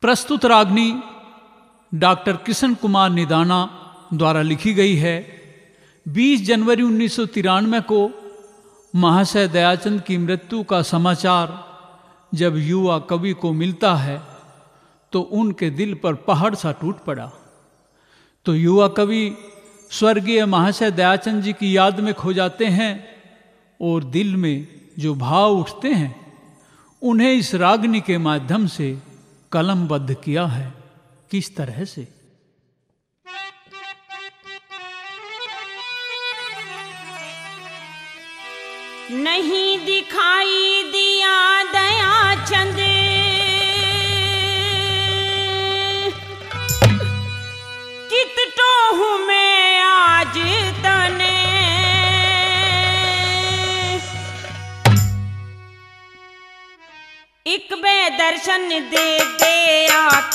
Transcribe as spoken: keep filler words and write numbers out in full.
प्रस्तुत रागनी डॉक्टर किशन कुमार निदाना द्वारा लिखी गई है। बीस जनवरी उन्नीस सौ तिरानवे को महाशय दयाचंद की मृत्यु का समाचार जब युवा कवि को मिलता है तो उनके दिल पर पहाड़ सा टूट पड़ा। तो युवा कवि स्वर्गीय महाशय दयाचंद जी की याद में खो जाते हैं और दिल में जो भाव उठते हैं उन्हें इस रागनी के माध्यम से कलमबद्ध किया है। किस तरह से? नहीं दिखाई दिया दयाचंद, कित तो हूँ मैं आज तने, एक बे दर्शन दे दे आ